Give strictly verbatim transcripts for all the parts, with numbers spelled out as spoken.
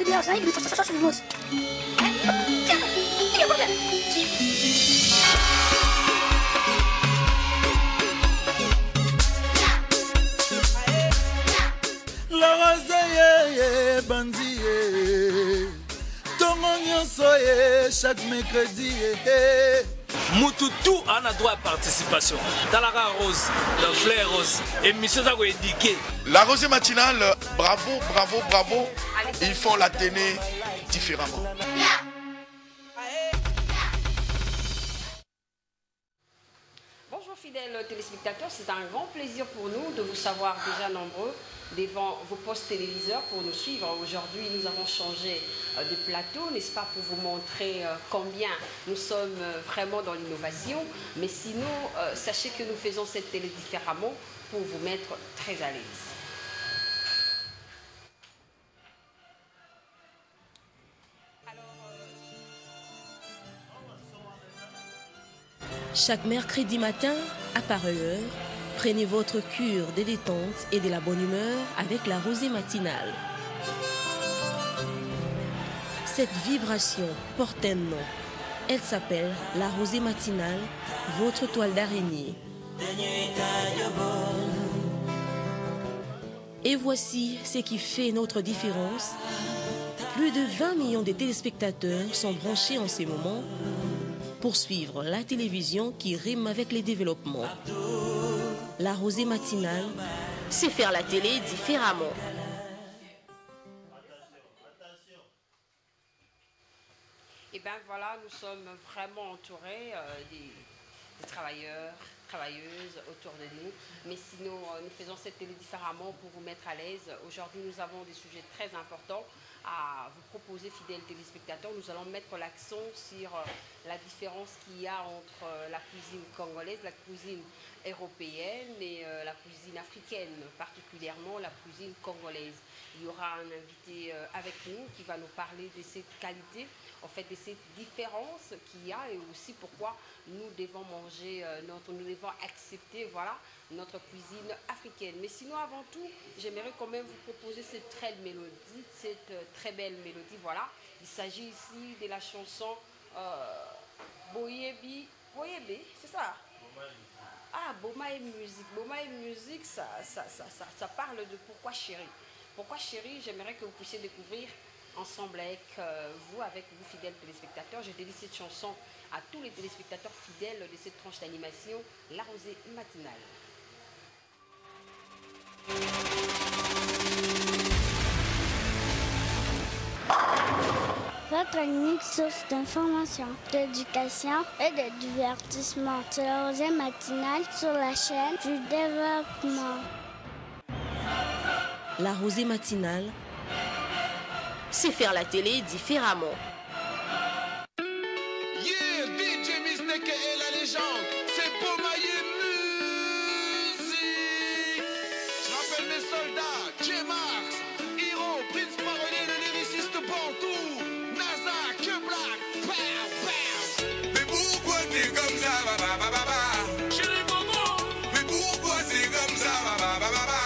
biar saya duit seratus bos. Tiga bulan. La razaye bandie. Tongonyo soye chaque mercredi. Mututu a un droit à participation. Talara Rose, le flair rose. Et monsieur Zago indiqué. La rosée matinale, bravo, bravo, bravo. Ils font la télé différemment. Bonjour fidèles téléspectateurs, c'est un grand plaisir pour nous de vous savoir déjà nombreux devant vos postes téléviseurs pour nous suivre. Aujourd'hui, nous avons changé de plateau, n'est-ce pas, pour vous montrer combien nous sommes vraiment dans l'innovation. Mais sinon, sachez que nous faisons cette télé différemment pour vous mettre très à l'aise. Chaque mercredi matin, à pareille heure, prenez votre cure de détente et de la bonne humeur avec la rosée matinale. Cette vibration porte un nom. Elle s'appelle la rosée matinale, votre toile d'araignée. Et voici ce qui fait notre différence. Plus de vingt millions de téléspectateurs sont branchés en ces moments pour suivre la télévision qui rime avec les développements. La rosée matinale, c'est faire la télé différemment. Et bien voilà, nous sommes vraiment entourés euh, des, des travailleurs, travailleuses autour de nous. Mais sinon, euh, nous faisons cette télé différemment pour vous mettre à l'aise. Aujourd'hui, nous avons des sujets très importants à vous proposer, fidèles téléspectateurs. Nous allons mettre l'accent sur euh, la différence qu'il y a entre euh, la cuisine congolaise, la cuisine européenne et euh, la cuisine africaine, particulièrement la cuisine congolaise. Il y aura un invité euh, avec nous qui va nous parler de ces qualités, en fait de ces différences qu'il y a et aussi pourquoi nous devons manger euh, notre, nous devons accepter, voilà, notre cuisine africaine. Mais sinon, avant tout, j'aimerais quand même vous proposer cette très belle mélodie, cette euh, très belle mélodie, voilà. Il s'agit ici de la chanson euh, Boyebi, Boyebi, c'est ça? Ah, Bomae Musique. Bomae Musique, ça, ça, ça, ça, ça parle de pourquoi chérie. Pourquoi chérie, j'aimerais que vous puissiez découvrir ensemble avec euh, vous, avec vous fidèles téléspectateurs. J'ai dédié cette chanson à tous les téléspectateurs fidèles de cette tranche d'animation, La Rosée Matinale. Votre unique source d'information, d'éducation et de divertissement. C'est La Rosée Matinale sur la chaîne du développement. La rosée matinale, c'est faire la télé différemment. Yeah, D J Mistake est la légende. C'est Bomae Musique. Je rappelle mes soldats, J-Max, Hiro, Prince Parolier, le lyriciste Bantou, NASA, que Black, pow, pow. Mais pourquoi t'es comme ça, ba ba ba ba ba? Chérie Bobo. Mais pourquoi t'es comme ça, ba ba ba ba ba?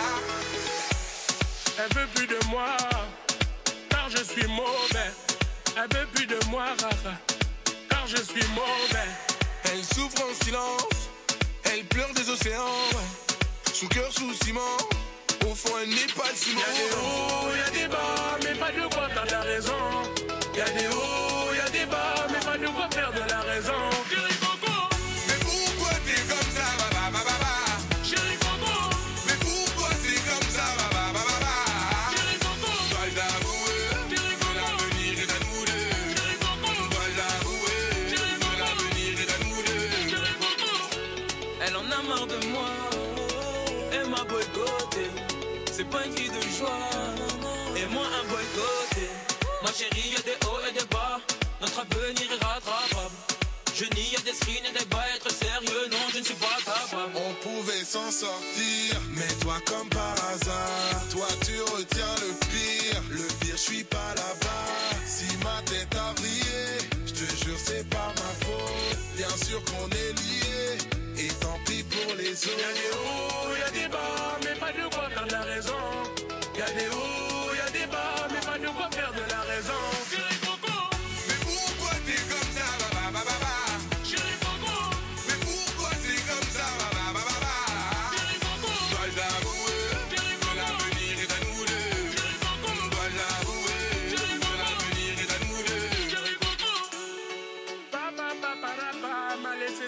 Elle veut plus de moi, car je suis mauvais. Elle veut plus de moi, car je suis mauvais. Elle souffre en silence, elle pleure des océans. Sous cœur, sous ciment, au fond elle n'est pas de ciment. Y'a des hauts, y'a des bas, mais pas de quoi perdre la raison. Y'a des hauts, y'a des bas, mais pas de quoi perdre la raison. Chérie Coco. Mais pourquoi t'es comme ça, ba ba ba ba ba? Chérie Coco. Mais pourquoi t'es comme ça, ba ba ba ba ba? Chérie Coco. Dois l'avouer, que l'avenir est à nous deux. Chérie Coco. Dois l'avouer, que l'avenir est à nous deux. Chérie Coco. Elle en a marre de moi, elle m'a boycotté. C'est pas une fille de joie, et moi un boycotté. Ma chérie, y'a des hauts et des bas, notre avenir est rattrapable. Je nie y'a des screens et des bas, être sérieux, non, je ne suis pas capable. On pouvait s'en sortir, mais toi comme par hasard, toi tu retiens le pire. Le pire, je suis pas là-bas. Si ma tête a brillé, je te jure c'est pas ma faute. Bien sûr qu'on est liés, et tant pis pour les autres. Y'a des hauts, y'a des bas, mais pas de quoi perdre la raison. Y'a des hauts, y'a des bas, mais pas de quoi perdre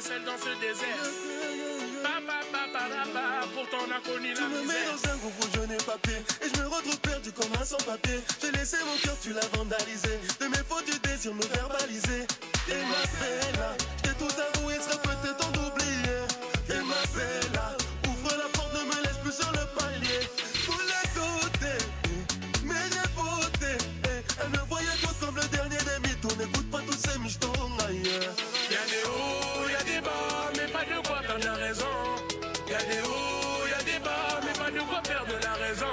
seul dans ce désert. Papa, papa, papa, pourtant on a connu la Tu me mets dans un groupe où je n'ai pas pied et je me retrouve perdu comme un sans-papier. J'ai laissé mon cœur, tu l'as vandalisé. De mes fautes, tu désires me verbaliser. Et ma bella, j'ai tout avoué, serait peut-être temps d'oublier. Et ma bella, ouvre la porte, ne me laisse plus sur le palier. Vous la côté, mais j'ai voté. Elle me voyait tout comme le dernier des mythos. N'écoute pas tous ces michtos ailleurs. Y'a des hauts, y'a des bas, mais pas de quoi perdre la raison. Y'a des hauts, y'a des bas, mais pas de quoi perdre la raison.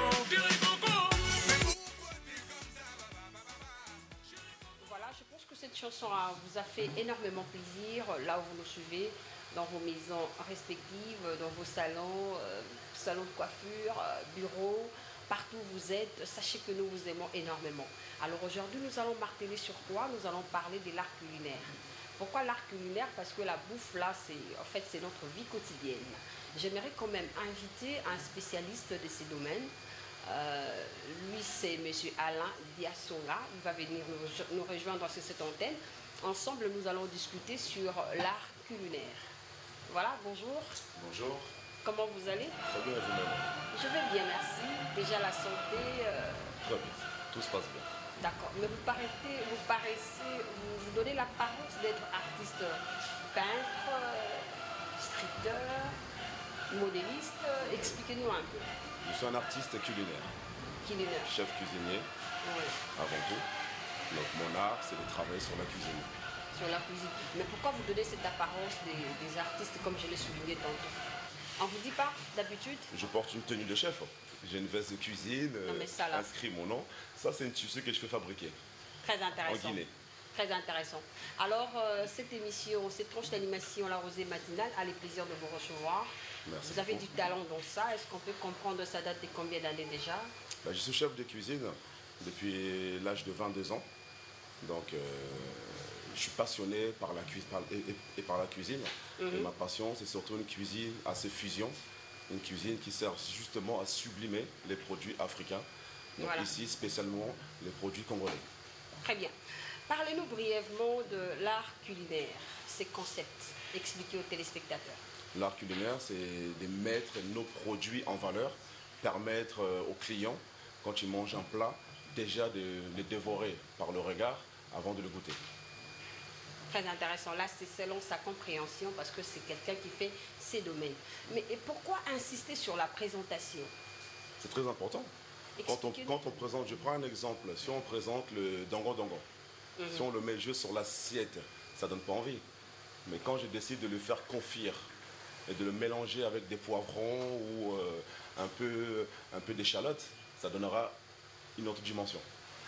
Voilà, je pense que cette chanson a- vous a fait énormément plaisir là où vous nous suivez, dans vos maisons respectives, dans vos salons, euh, salons de coiffure, euh, bureaux, partout où vous êtes. Sachez que nous vous aimons énormément. Alors aujourd'hui, nous allons marteler sur quoi? Nous allons parler de l'art culinaire. Pourquoi l'art culinaire? Parce que la bouffe, là, c'est en fait, c'est notre vie quotidienne. J'aimerais quand même inviter un spécialiste de ces domaines. Euh, lui, c'est M. Alain Diasonga. Il va venir nous, rejo- nous rejoindre sur cette antenne. Ensemble, nous allons discuter sur l'art culinaire. Voilà, bonjour. Bonjour. Comment vous allez? Très bien, et vous-même? Je vais bien, merci. Déjà la santé. euh, Très bien. Tout se passe bien. D'accord. Mais vous paraissez, vous paraissez, vous, vous donnez l'apparence d'être artiste peintre, euh, streeter, modéliste. Expliquez-nous un peu. Je suis un artiste culinaire, Culinaire. chef cuisinier Oui. avant tout. Donc mon art, c'est de travailler sur la cuisine. Sur la cuisine. Mais pourquoi vous donnez cette apparence des, des artistes, comme je l'ai souligné tantôt? On vous dit pas d'habitude? Je porte une tenue de chef. J'ai une veste de cuisine, Non, mais ça, là. euh, inscrit mon nom. Ça, c'est une tissu que je fais fabriquer Très intéressant. en Guinée. Très intéressant. Alors, euh, cette émission, cette tranche d'animation, la Rosée matinale, a le plaisir de vous recevoir. Merci Vous avez beaucoup. du talent dans ça. Est-ce qu'on peut comprendre ça date de combien d'années déjà? Ben, je suis chef de cuisine depuis l'âge de vingt-deux ans. Donc, euh, je suis passionné par la, cuis- par- et, et- et par la cuisine. Mhm. Et ma passion, c'est surtout une cuisine assez fusion. Une cuisine qui sert justement à sublimer les produits africains. Donc Voilà. ici, spécialement, les produits congolais. Très bien. Parlez-nous brièvement de l'art culinaire, ses concepts. Expliquez aux téléspectateurs. L'art culinaire, c'est de mettre nos produits en valeur, permettre euh, aux clients, quand ils mangent un plat, déjà de les dévorer par le regard avant de le goûter. Très intéressant. Là, c'est selon sa compréhension parce que c'est quelqu'un qui fait ses domaines. Mais et pourquoi insister sur la présentation? C'est très important. Quand on, Expliquez-nous. quand on présente, je prends un exemple, si on présente le dangon dangon, Mhm. si on le met juste sur l'assiette, ça ne donne pas envie. Mais quand je décide de le faire confire et de le mélanger avec des poivrons ou euh, un peu, un peu d'échalote, ça donnera une autre dimension.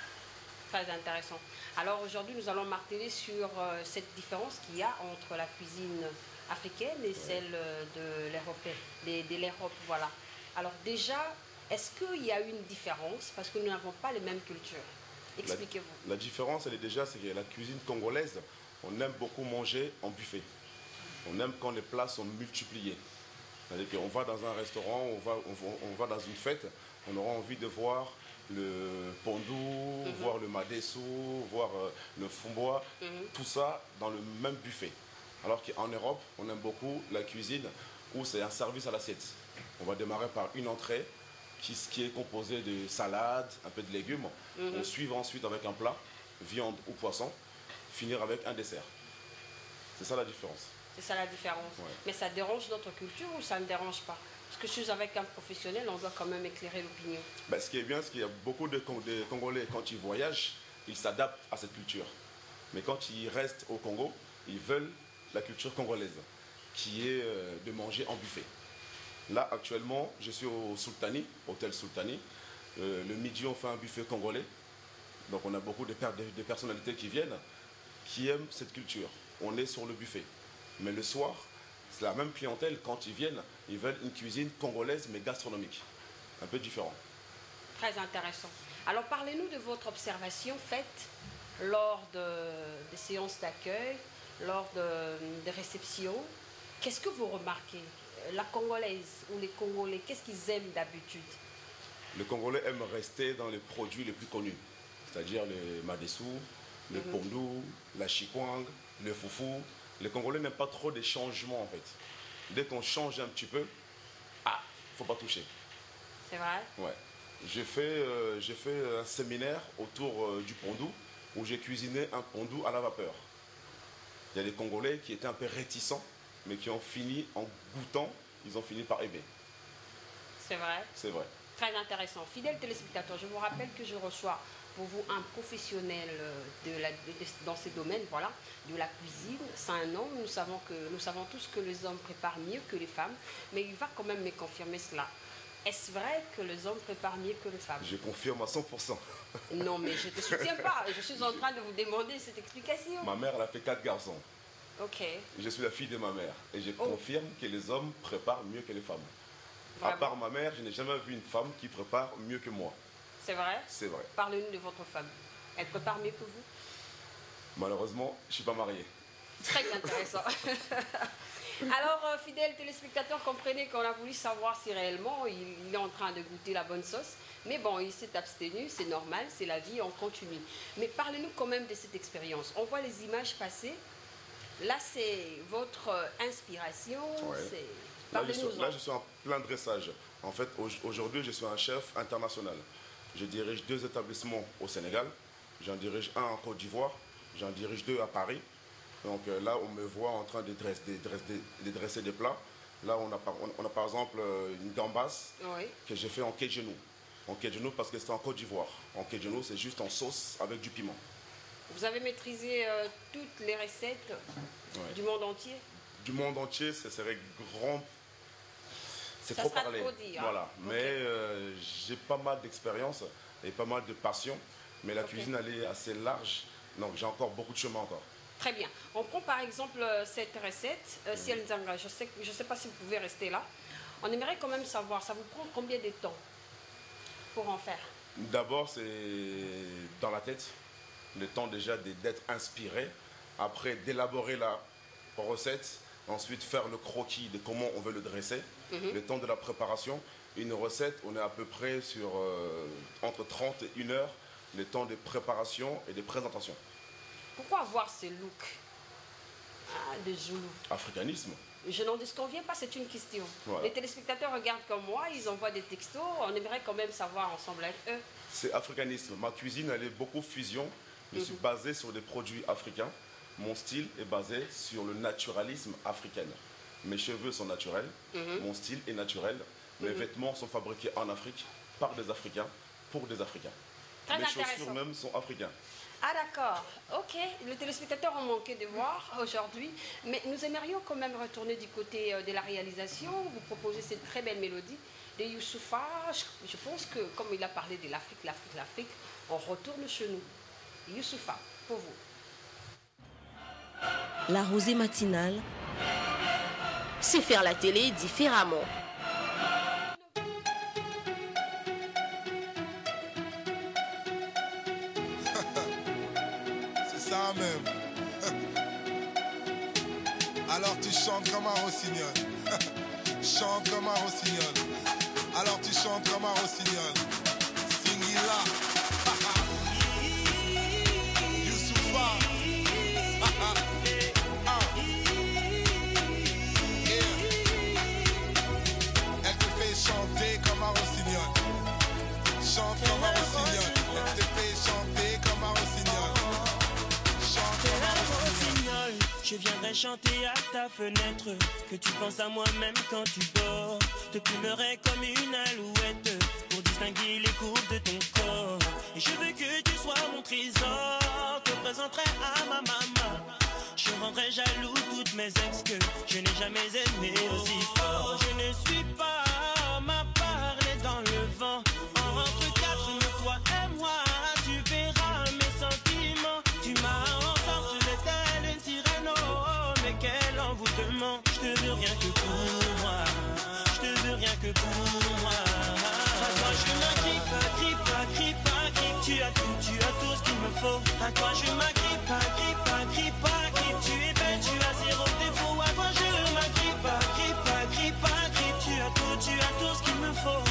Très intéressant. Alors aujourd'hui, nous allons marteler sur euh, cette différence qu'il y a entre la cuisine africaine et celle euh, de l'Europe. De, de l'Europe, voilà. Alors déjà, est-ce qu'il y a une différence? Parce que nous n'avons pas les mêmes cultures. La, Expliquez-vous. la différence, elle est déjà, c'est que la cuisine congolaise, on aime beaucoup manger en buffet. On aime quand les plats sont multipliés. C'est-à-dire qu'on va dans un restaurant, on va, on, va, on va dans une fête, on aura envie de voir le pondou, Mhm. voir le madessou, voir euh, le fumboa, Mhm. tout ça dans le même buffet. Alors qu'en Europe, on aime beaucoup la cuisine où c'est un service à l'assiette. On va démarrer par une entrée qui, qui est composée de salade, un peu de légumes. Mhm. On suit ensuite avec un plat, viande ou poisson, finir avec un dessert. C'est ça la différence. C'est ça la différence. Ouais. Mais ça dérange notre culture ou ça ne dérange pas? Parce que je suis avec un professionnel, on doit quand même éclairer l'opinion. Ben, ce qui est bien, c'est qu'il y a beaucoup de, Cong- de Congolais, quand ils voyagent, ils s'adaptent à cette culture. Mais quand ils restent au Congo, ils veulent la culture congolaise, qui est euh, de manger en buffet. Là, actuellement, je suis au Sultani, hôtel Sultani. Euh, le midi, on fait un buffet congolais. Donc, on a beaucoup de, per- de- de personnalités qui viennent, qui aiment cette culture. On est sur le buffet. Mais le soir, c'est la même clientèle. Quand ils viennent, ils veulent une cuisine congolaise, mais gastronomique. Un peu différent. Très intéressant. Alors parlez-nous de votre observation faite lors de, des séances d'accueil, lors de, de réceptions. Qu'est-ce que vous remarquez? La Congolaise ou les Congolais, qu'est-ce qu'ils aiment d'habitude? Les Congolais aiment rester dans les produits les plus connus, c'est-à-dire le madessou, le Mhm. pondou, la chikwang, le foufou. Les Congolais n'aiment pas trop des changements en fait. Dès qu'on change un petit peu, ah, faut pas toucher. C'est vrai? Ouais. J'ai fait, euh, j'ai fait un séminaire autour euh, du pondou où j'ai cuisiné un pondou à la vapeur. Il y a des Congolais qui étaient un peu réticents, mais qui ont fini en goûtant, ils ont fini par aimer. C'est vrai? C'est vrai. Très intéressant. Fidèles téléspectateurs, je vous rappelle que je reçois pour vous un professionnel de la, de, dans ces domaines, voilà, de la cuisine. C'est un homme, nous savons, que, nous savons tous que les hommes préparent mieux que les femmes, mais il va quand même me confirmer cela. Est-ce vrai que les hommes préparent mieux que les femmes? Je confirme à cent pour cent. Non, mais je ne te soutiens pas. Je suis en train de vous demander cette explication. Ma mère, elle a fait quatre garçons. Ok. Je suis la fille de ma mère. Et je oh. confirme que les hommes préparent mieux que les femmes. Vraiment? À part ma mère, je n'ai jamais vu une femme qui prépare mieux que moi. C'est vrai? C'est vrai. Parlez-nous de votre femme. Elle prépare mieux que vous? Malheureusement, je ne suis pas marié. Très intéressant. Alors, euh, fidèles téléspectateurs, comprenez qu'on a voulu savoir si réellement il, il est en train de goûter la bonne sauce. Mais bon, il s'est abstenu, c'est normal, c'est la vie, on continue. Mais parlez-nous quand même de cette expérience. On voit les images passer. Là, c'est votre euh, inspiration. Ouais. Là, je suis, là, je suis en plein dressage. En fait, aujourd'hui, je suis un chef international. Je dirige deux établissements au Sénégal. J'en dirige un en Côte d'Ivoire. J'en dirige deux à Paris. Donc euh, là, on me voit en train de dresser, de dresser, de dresser des plats. Là, on a, on a par exemple une gambasse oui. que j'ai fait en quai de genou. En quai de genou parce que c'est en Côte d'Ivoire. En quai de genou, c'est juste en sauce avec du piment. Vous avez maîtrisé euh, toutes les recettes ouais. du monde entier? Du monde entier, ce serait grand. C'est trop parlé. Trop dire. Voilà. Okay. Mais euh, j'ai pas mal d'expérience et pas mal de passion. Mais la okay. cuisine, elle est assez large. Donc j'ai encore beaucoup de chemin encore. Très bien. On prend par exemple cette recette, euh, Ciel Nzanga. Je sais, je sais pas si vous pouvez rester là. On aimerait quand même savoir, ça vous prend combien de temps pour en faire? D'abord, c'est dans la tête. Le temps déjà d'être inspiré. Après, d'élaborer la recette. Ensuite, faire le croquis de comment on veut le dresser. Mm-hmm. Le temps de la préparation. Une recette, on est à peu près sur euh, entre trente et une heures. Le temps de préparation et de présentation. Pourquoi avoir ce look ah, de Zoulou? Africanisme. Je n'en disconviens pas, c'est une question. Voilà. Les téléspectateurs regardent comme moi, ils envoient des textos, on aimerait quand même savoir ensemble avec eux. C'est africanisme. Ma cuisine, elle est beaucoup fusion. Je mm-hmm. suis basé sur des produits africains. Mon style est basé sur le naturalisme africain. Mes cheveux sont naturels, mm-hmm. mon style est naturel. Mes mm-hmm. vêtements sont fabriqués en Afrique, par des Africains, pour des Africains. Très Mes intéressant. chaussures même sont africains. Ah d'accord, ok. Les téléspectateurs ont manqué de voir aujourd'hui, mais nous aimerions quand même retourner du côté de la réalisation. Vous proposez cette très belle mélodie de Youssoufa. Je pense que comme il a parlé de l'Afrique, l'Afrique, l'Afrique, on retourne chez nous. Youssoufa, pour vous. La rosée matinale, c'est faire la télé différemment. Ça même. Alors tu chantes comme un rossignol. Chante comme un rossignol. Alors tu chantes comme un rossignol. Singila. Youssoufa. Elle te fait chanter comme un rossignol. Chante comme un rossignol. Elle te fait chanter comme un rossignol. Je viendrai chanter à ta fenêtre, que tu penses à moi même quand tu dors. Te plumerai comme une alouette, pour distinguer les courbes de ton corps. Et je veux que tu sois mon trésor, te présenterai à ma maman. Je rendrai jaloux toutes mes ex que je n'ai jamais aimé aussi fort. Je ne suis pas homme à parler dans le vent. En rentre quatre, mais toi et moi, tu verras mes sentiments. Tu m'as ensorcelé telle une sirène, oh, mais quel envoûtement. Je te veux rien que pour moi, je te veux rien que pour moi. À toi je m'agrippe, agrippe, agrippe, agrippe. Tu as tout, tu as tout ce qu'il me faut. À toi je m'agrippe, agrippe, agrippe, agrippe. Tu es belle, tu as zéro défaut. À toi je m'agrippe, agrippe, agrippe, agrippe. Tu as tout, tu as tout ce qu'il me faut.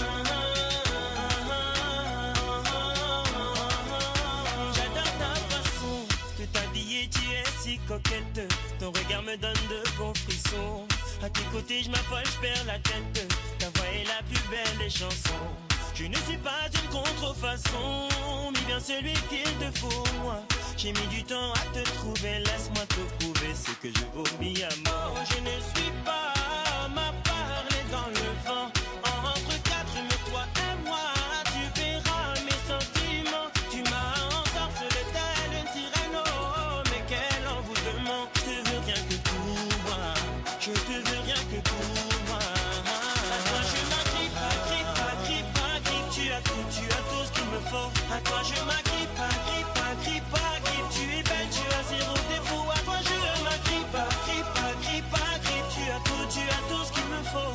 quête. Ton regard me donne de bons frissons. À tes côtés, je m'affole, je perds la tête. Ta voix est la plus belle des chansons. Je ne suis pas une contrefaçon, mais bien celui qu'il te faut, moi. J'ai mis du temps à te trouver, laisse-moi te prouver ce que je vaux, mi amour. Je ne suis pas homme à parler dans le vent. Entre quatre, mais toi et moi, tu verras mes sentiments. Tu m'as ensorcelé telle une sirène, oh, mais quel envoûtement. Je te veux rien que pour moi, je te veux rien que pour moi. À toi je m'agrippe, agrippe, agrippe, agrippe. Tu as tout, tu as tout ce qu'il me faut. À toi je m'agrippe, agrippe, agrippe, agrippe. Tu es belle, tu as zéro défaut. À toi je m'agrippe, agrippe, agrippe, agrippe. Tu as tout, tu as tout ce qu'il me faut.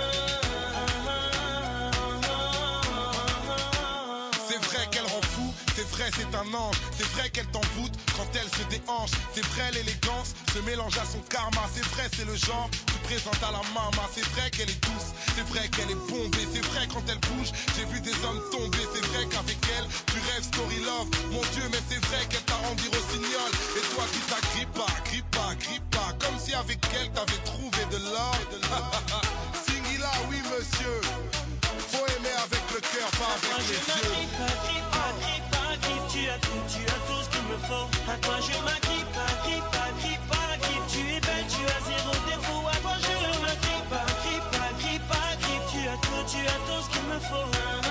C'est vrai qu'elle rend fou, c'est vrai c'est un ange. C'est vrai qu'elle t'envoûte quand elle se déhanche. C'est vrai l'élégance se mélange à son karma. C'est vrai c'est le genre qui présente à la mama. C'est vrai qu'elle est douce, c'est vrai qu'elle est bombée. C'est vrai quand elle bouge, j'ai vu des hommes tomber. C'est vrai qu'avec elle, tu rêves story love. Mon Dieu mais c'est vrai qu'elle t'a rendu rossignol. Et toi qui t'agrippes pas, grippe pas, grippe pas. Comme si avec elle t'avais trouvé de l'or. Singila, oui monsieur. Faut aimer avec le cœur, pas avec les yeux. Agrippe, agrippe, agrippe, tu as tout, tu as tout ce qu'il me faut. À toi je m'agrippe, agrippe, agrippe, agrippe. Tu es belle, tu as zéro défaut. À toi je m'agrippe, agrippe, agrippe, agrippe. Tu as tout, tu as tout ce qu'il me faut.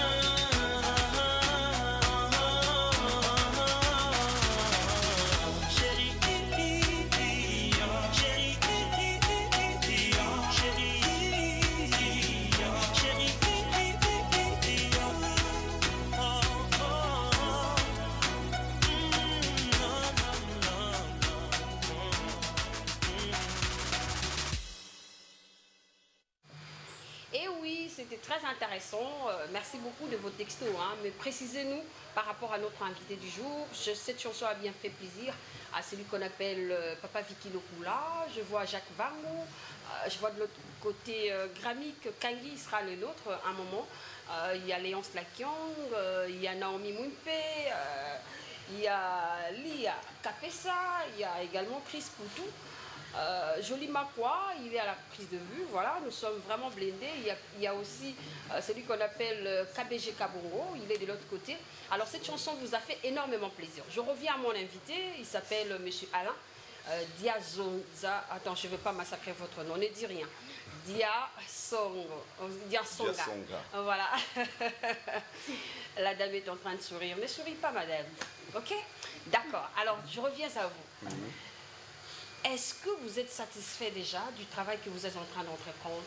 Chérie, chérie, Et oui, c'était très intéressant. Euh, merci beaucoup de vos textos. Hein. Mais précisez-nous par rapport à notre invité du jour. Je, cette chanson a bien fait plaisir à celui qu'on appelle euh, Papa Vicky Lokula. Je vois Jacques Vango. Euh, je vois de l'autre côté euh, Gramik Kangi sera le nôtre à un moment. Euh, il y a Léonce Lakiang, euh, il y a Naomi Mounpe, euh, il y a Lia Kapessa, il y a également Chris Poutou. Euh, Jolie Makwa, il est à la prise de vue, voilà, nous sommes vraiment blindés. Il y a, il y a aussi euh, celui qu'on appelle euh, K B G Kabongo, il est de l'autre côté. Alors cette chanson vous a fait énormément plaisir. Je reviens à mon invité, il s'appelle euh, Monsieur Alain euh, Diazonza. Attends, je ne veux pas massacrer votre nom, ne dis rien. Diasongo, Diasonga. Diasonga. Voilà. La dame est en train de sourire. Ne souris pas, madame. Ok? D'accord. Alors, je reviens à vous. Mm-hmm. Est-ce que vous êtes satisfait déjà du travail que vous êtes en train d'entreprendre?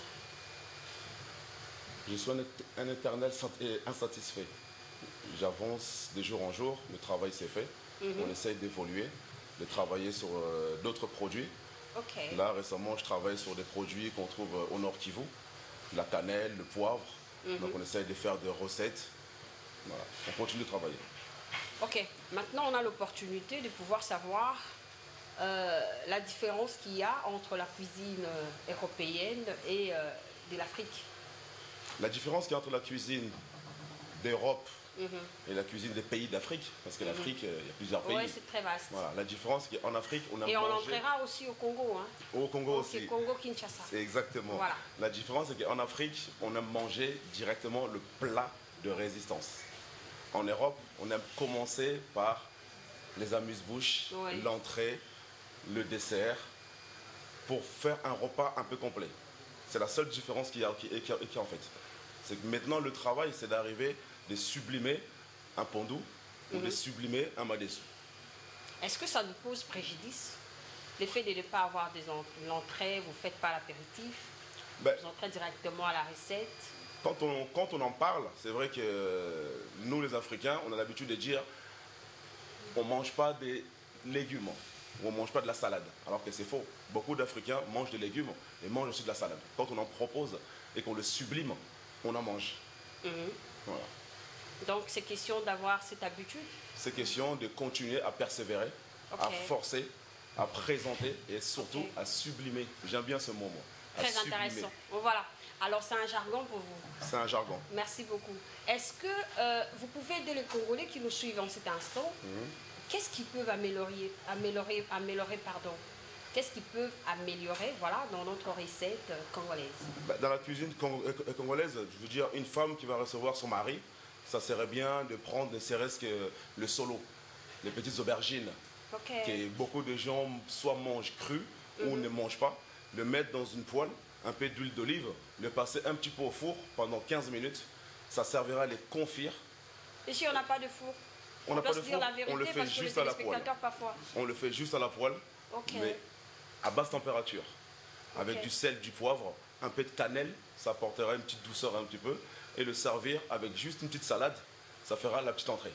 Je suis un, un éternel insatisfait. J'avance de jour en jour, le travail s'est fait. Mm-hmm. On essaye d'évoluer, de travailler sur euh, d'autres produits. Okay. Là, récemment, je travaille sur des produits qu'on trouve au Nord Kivu, la cannelle, le poivre. Mm-hmm. Donc, on essaye de faire des recettes. Voilà. On continue de travailler. Ok. Maintenant, on a l'opportunité de pouvoir savoir Euh, la différence qu'il y a entre la cuisine euh, européenne et euh, de l'Afrique. La différence qu'il y a entre la cuisine d'Europe mm-hmm. et la cuisine des pays d'Afrique, parce que mm-hmm. l'Afrique, euh, il y a plusieurs pays. Oui, c'est très vaste. Voilà. La différence, c'est qu'en Afrique, on a et mangé... on entrera aussi au Congo. Hein. Au Congo au aussi. Congo-Kinshasa. Exactement. Voilà. La différence, c'est qu'en Afrique, on aime manger directement le plat de résistance. En Europe, on aime commencer par les amuse-bouches, oui. l'entrée, le dessert, pour faire un repas un peu complet. C'est la seule différence qu'il y a, qu'il y a, qu'il y a en fait. C'est que maintenant, le travail, c'est d'arriver de sublimer un pandou mm-hmm. ou de sublimer un madessou. Est-ce que ça nous pose préjudice? Le fait de ne pas avoir l'entrée, vous ne faites pas l'apéritif, ben, vous entrez directement à la recette. Quand on, quand on en parle, c'est vrai que nous, les Africains, on a l'habitude de dire on ne mange pas des légumes. On ne mange pas de la salade, alors que c'est faux. Beaucoup d'Africains mangent des légumes et mangent aussi de la salade. Quand on en propose et qu'on le sublime, on en mange. Mmh. Voilà. Donc c'est question d'avoir cette habitude? C'est question de continuer à persévérer, okay. à forcer, à présenter et surtout okay. à sublimer. J'aime bien ce mot, moi. Très intéressant. Bon, voilà. Alors c'est un jargon pour vous? C'est un jargon. Merci beaucoup. Est-ce que euh, vous pouvez aider les Congolais qui nous suivent en cet instant? mmh. qu'est-ce qu'ils peuvent améliorer, améliorer, améliorer pardon, qu'est-ce qu'ils peuvent améliorer, voilà, dans notre recette congolaise? Bah, dans la cuisine cong euh, congolaise, je veux dire, une femme qui va recevoir son mari, ça serait bien de prendre ne serait-ce que le solo, les petites aubergines, okay. que beaucoup de gens soit mangent cru mm-hmm. ou ne mangent pas, le mettre dans une poêle, un peu d'huile d'olive, le passer un petit peu au four pendant quinze minutes, ça servira à les confire. Ici, on n'a pas de four. On n'a pas de four, on le fait juste à la poêle. Parfois. On le fait juste à la poêle, okay. mais à basse température, avec okay. du sel, du poivre, un peu de cannelle, ça apportera une petite douceur un petit peu, et le servir avec juste une petite salade, ça fera la petite entrée.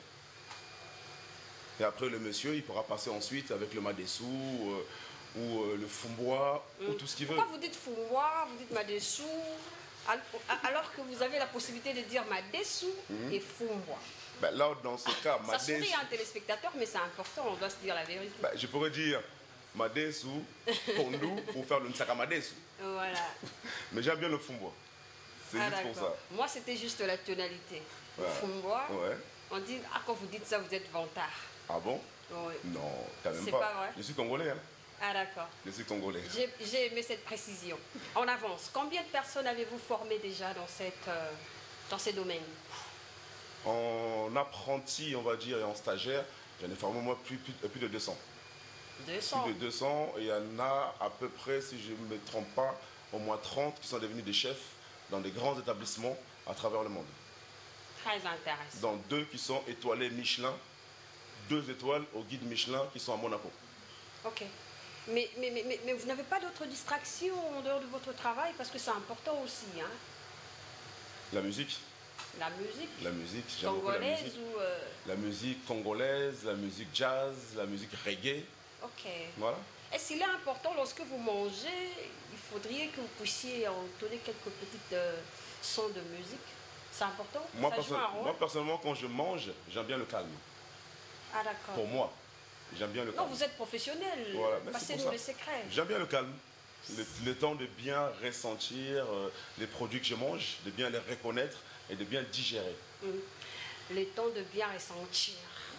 Et après, le monsieur, il pourra passer ensuite avec le madessou, euh, ou euh, le fumbois, mm. ou tout ce qu'il veut. Pourquoi vous dites fumbois, vous dites madessou, alors que vous avez la possibilité de dire madessou mm. et fumbois? Ben là, dans ce cas, ça madessou... sourit à un téléspectateur, mais c'est important, on doit se dire la vérité. Ben, je pourrais dire madessou, pondu, pour faire le nsaka madessou. Voilà. Mais j'aime bien le fumbois. C'est ah, juste pour ça. Moi, c'était juste la tonalité. Ouais. Le fumbois, ouais. on dit, ah, quand vous dites ça, vous êtes vantard. Ah bon? Oui. Non, quand même pas. pas. pas vrai. Je suis congolais. Hein. Ah d'accord. Je suis congolais. J'ai aimé cette précision. On avance. Combien de personnes avez-vous formé déjà dans, cette, euh, dans ces domaines? En apprenti, on va dire, et en stagiaire, j'en ai formé moi plus, plus, plus de deux cents. deux cents Plus de deux cents. Et il y en a à peu près, si je ne me trompe pas, au moins trente qui sont devenus des chefs dans des grands établissements à travers le monde. Très intéressant. Dans deux qui sont étoilés Michelin, deux étoiles au guide Michelin qui sont à Monaco. Ok. Mais, mais, mais, mais vous n'avez pas d'autres distractions en dehors de votre travail, parce que c'est important aussi. Hein? La musique. La musique La musique, j'aime beaucoup la musique. Ou euh... La musique congolaise, la musique jazz, la musique reggae. Ok. Voilà. Est-ce qu'il est important, lorsque vous mangez, il faudrait que vous puissiez entonner quelques petites euh, sons de musique? C'est important? Moi, perso moi, personnellement, quand je mange, j'aime bien le calme. Ah d'accord. Pour moi, j'aime bien le calme. Non, vous êtes professionnel. Voilà. Passez-nous les secrets. J'aime bien le calme. Le, le temps de bien ressentir euh, les produits que je mange, de bien les reconnaître et de bien digérer. Mmh. Le temps de bien ressentir.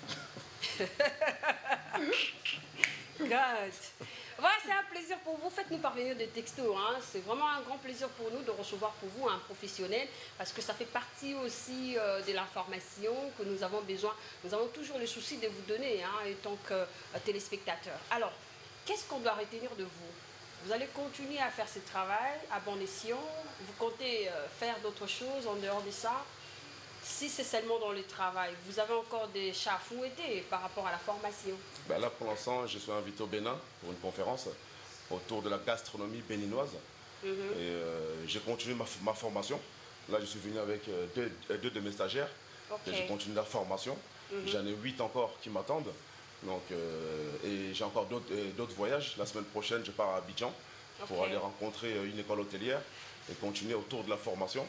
God. Voilà, c'est un plaisir pour vous. Faites-nous parvenir des textos. Hein. C'est vraiment un grand plaisir pour nous de recevoir pour vous un professionnel, parce que ça fait partie aussi euh, de l'information que nous avons besoin. Nous avons toujours le souci de vous donner, hein, en tant que euh, téléspectateur. Alors, qu'est-ce qu'on doit retenir de vous? Vous allez continuer à faire ce travail à bon escient? Vous comptez euh, faire d'autres choses en dehors de ça? Si c'est seulement dans le travail, vous avez encore des chats à fouetter par rapport à la formation? Ben là, pour l'instant, je suis invité au Bénin pour une conférence autour de la gastronomie béninoise. Mm-hmm. Et euh, j'ai continué ma, ma formation. Là, je suis venu avec euh, deux, deux de mes stagiaires. Okay. Et j'ai continué la formation. Mm-hmm. J'en ai huit encore qui m'attendent. Donc, euh, et j'ai encore d'autres euh, voyages. La semaine prochaine, je pars à Abidjan okay. pour aller rencontrer une école hôtelière et continuer autour de la formation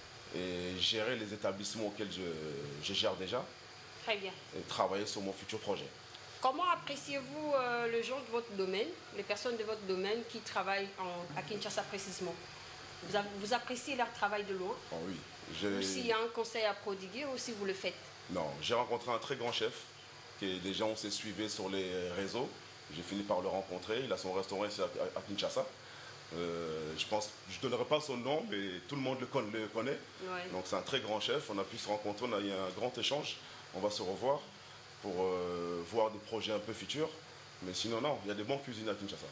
et gérer les établissements auxquels je, je gère déjà. Très bien. Et travailler sur mon futur projet. Comment appréciez-vous euh, les gens de votre domaine, les personnes de votre domaine qui travaillent en, à Kinshasa précisément? Vous, vous appréciez leur travail de loin? Oh oui. Ou s'il y a un conseil à prodiguer, ou si vous le faites? Non, j'ai rencontré un très grand chef, qui déjà on s'est suivi sur les réseaux. J'ai fini par le rencontrer, il a son restaurant ici à, à Kinshasa. Euh, je pense, je ne donnerai pas son nom, mais tout le monde le, con, le connaît. Ouais. Donc c'est un très grand chef, on a pu se rencontrer, on a eu un grand échange. On va se revoir pour euh, voir des projets un peu futurs. Mais sinon, non, il y a des bons cuisines à Kinshasa.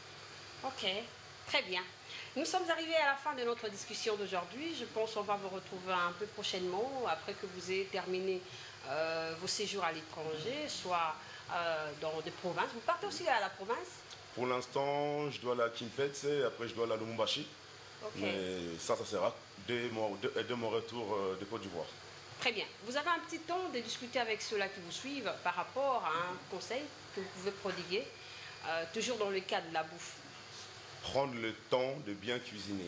Ok, très bien. Nous sommes arrivés à la fin de notre discussion d'aujourd'hui. Je pense qu'on va vous retrouver un peu prochainement, après que vous ayez terminé euh, vos séjours à l'étranger, soit euh, dans des provinces. Vous partez aussi à la province? Pour l'instant, je dois aller à Kimpetse, après je dois aller à Lumumbashi. Okay. Mais ça, ça sera dès mon, de, de mon retour euh, de Côte d'Ivoire. Très bien. Vous avez un petit temps de discuter avec ceux-là qui vous suivent par rapport à un conseil que vous pouvez prodiguer, euh, toujours dans le cadre de la bouffe. Prendre le temps de bien cuisiner.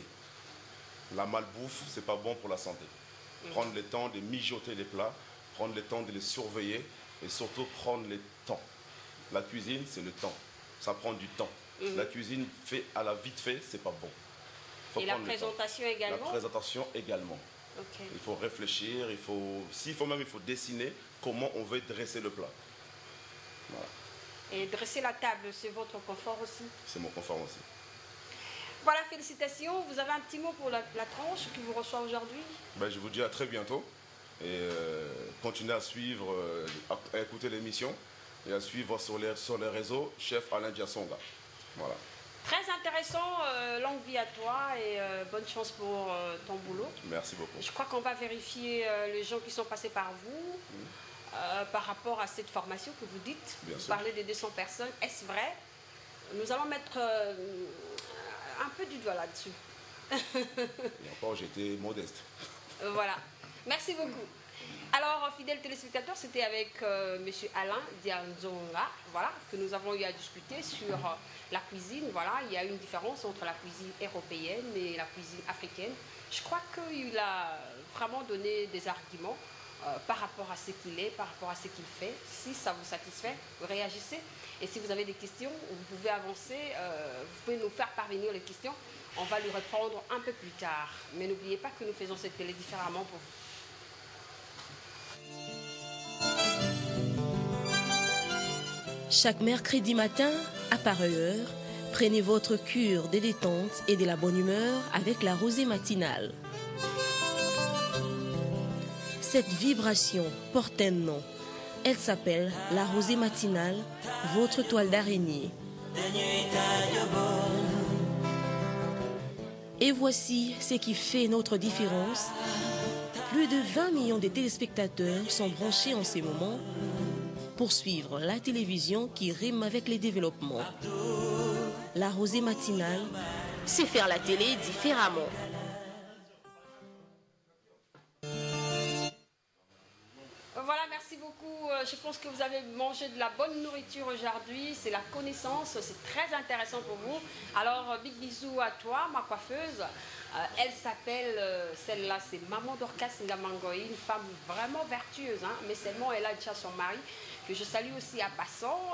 La malbouffe, ce n'est pas bon pour la santé. Mmh. Prendre le temps de mijoter les plats, prendre le temps de les surveiller et surtout prendre le temps. La cuisine, c'est le temps. Ça prend du temps. Mmh. La cuisine fait à la vite fait, c'est pas bon. Faut et la présentation également? La présentation également. Okay. Il faut réfléchir, il faut, s'il faut même, il faut dessiner comment on veut dresser le plat. Voilà. Et dresser la table, c'est votre confort aussi? C'est mon confort aussi. Voilà, félicitations. Vous avez un petit mot pour la, la tranche qui vous reçoit aujourd'hui? Ben, je vous dis à très bientôt. Et euh, continuez à suivre, euh, à, à écouter l'émission et à suivre sur les, sur les réseaux Chef Alain Diasonga. Voilà. Très intéressant, euh, longue vie à toi et euh, bonne chance pour euh, ton boulot. Merci beaucoup. Je crois qu'on va vérifier euh, les gens qui sont passés par vous mmh. euh, par rapport à cette formation que vous dites. Bien vous sûr. parlez des deux cents personnes, est-ce vrai? Nous allons mettre euh, un peu du doigt là-dessus. Et encore, j'étais modeste. euh, voilà. Merci beaucoup. Alors, fidèles téléspectateurs, c'était avec euh, M. Alain Diasonga, voilà, que nous avons eu à discuter sur euh, la cuisine. Voilà, il y a une différence entre la cuisine européenne et la cuisine africaine. Je crois qu'il a vraiment donné des arguments euh, par rapport à ce qu'il est, par rapport à ce qu'il fait. Si ça vous satisfait, réagissez. Et si vous avez des questions, vous pouvez avancer, euh, vous pouvez nous faire parvenir les questions. On va lui répondre un peu plus tard. Mais n'oubliez pas que nous faisons cette télé différemment pour vous. Chaque mercredi matin, à pareille heure, prenez votre cure de détente et de la bonne humeur avec la rosée matinale. Cette vibration porte un nom. Elle s'appelle la rosée matinale, votre toile d'araignée. Et voici ce qui fait notre différence. Plus de vingt millions de téléspectateurs sont branchés en ces moments pour suivre la télévision qui rime avec les développements. La rosée matinale, c'est faire la télé différemment. Voilà, merci beaucoup. Je pense que vous avez mangé de la bonne nourriture aujourd'hui. C'est la connaissance, c'est très intéressant pour vous. Alors, big bisous à toi, ma coiffeuse. Euh, elle s'appelle, euh, celle-là, c'est Maman Dorcas Ngamangoï, une femme vraiment vertueuse, hein, mais seulement elle a déjà son mari, que je salue aussi à passant.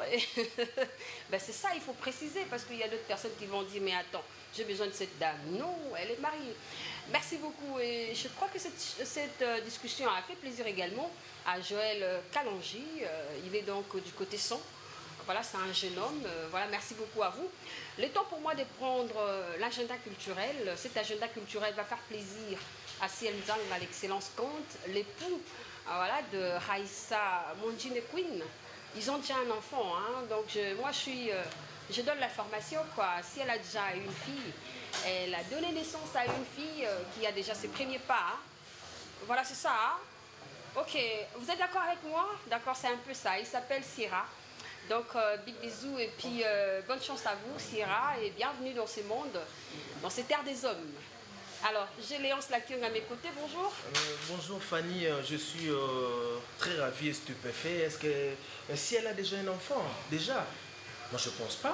Ben, c'est ça, il faut préciser, parce qu'il y a d'autres personnes qui vont dire, mais attends, j'ai besoin de cette dame. Non, elle est mariée. Merci beaucoup. Et je crois que cette, cette euh, discussion a fait plaisir également à Joël Kalangi. Euh, il est donc du côté son. Voilà, c'est un jeune homme. Euh, voilà, merci beaucoup à vous. Le temps pour moi de prendre euh, l'agenda culturel. Cet agenda culturel va faire plaisir à Ciel Nzang, à l'excellence Comte, l'époux euh, voilà, de Raissa Mondjine Queen. Ils ont déjà un enfant, hein, donc je, moi je suis... Euh, je donne l'information, quoi. Si elle a déjà une fille, elle a donné naissance à une fille euh, qui a déjà ses premiers pas. Hein. Voilà, c'est ça. Hein. Ok, vous êtes d'accord avec moi? D'accord, c'est un peu ça. Il s'appelle Syrah. Donc, euh, big bisous et puis euh, bonne chance à vous, Syrah, et bienvenue dans ce monde, dans ces terres des hommes. Alors, j'ai Léonce Lakyong à mes côtés, bonjour. Euh, bonjour Fanny, euh, je suis euh, très ravi et stupéfait. Est-ce que euh, si elle a déjà un enfant, déjà? Moi, je pense pas.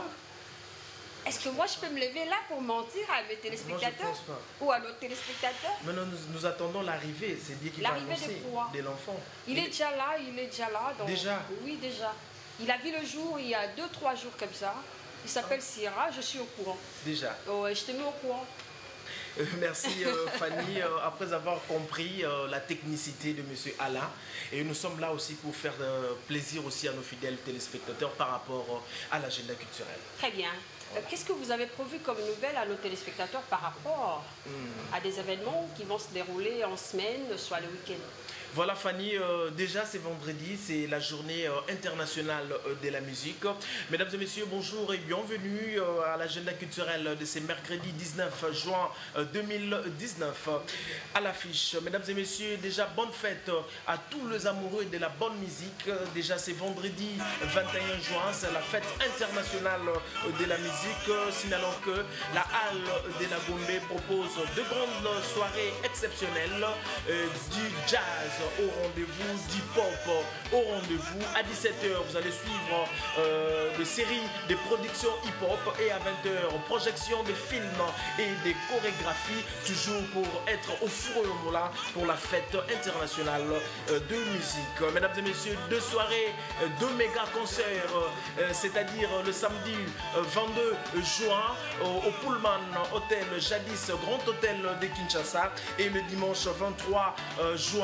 Est-ce que moi, je peux me lever là pour mentir à mes téléspectateurs? Moi, je pense pas. Ou à nos téléspectateurs? Maintenant, nous, nous attendons l'arrivée. C'est dit qu'il va annoncer de l'enfant. Il, il est déjà là, il est déjà là. Donc... Déjà? Oui, déjà. Il a vu le jour il y a deux trois jours comme ça. Il s'appelle Syrah, je suis au courant. Déjà? Oh, je te mets au courant. Euh, merci euh, Fanny, euh, après avoir compris euh, la technicité de M. Alain. Et nous sommes là aussi pour faire euh, plaisir aussi à nos fidèles téléspectateurs par rapport euh, à l'agenda culturel. Très bien. Euh, Qu'est-ce que vous avez prévu comme nouvelle à nos téléspectateurs par rapport mmh. à des événements qui vont se dérouler en semaine, soit le week-end? Voilà Fanny, euh, déjà c'est vendredi, c'est la journée euh, internationale euh, de la musique. Mesdames et messieurs, bonjour et bienvenue euh, à l'agenda culturel de ce mercredi dix-neuf juin euh, deux mille dix-neuf. À l'affiche, mesdames et messieurs, déjà bonne fête à tous les amoureux de la bonne musique. Déjà c'est vendredi vingt et un juin, c'est la fête internationale de la musique. Signalons que la Halle de la Gombe propose de grandes soirées exceptionnelles, euh, du jazz au rendez-vous, du pop au rendez-vous. À dix-sept heures, vous allez suivre euh, des séries de productions hip-hop et à vingt heures, projection de films et des chorégraphies, toujours pour être au four et au moulin pour la fête internationale euh, de musique. Mesdames et messieurs, deux soirées, euh, deux méga concerts, euh, c'est-à-dire le samedi euh, vingt-deux juin au, au Pullman Hotel Jadis, Grand Hôtel de Kinshasa, et le dimanche vingt-trois juin au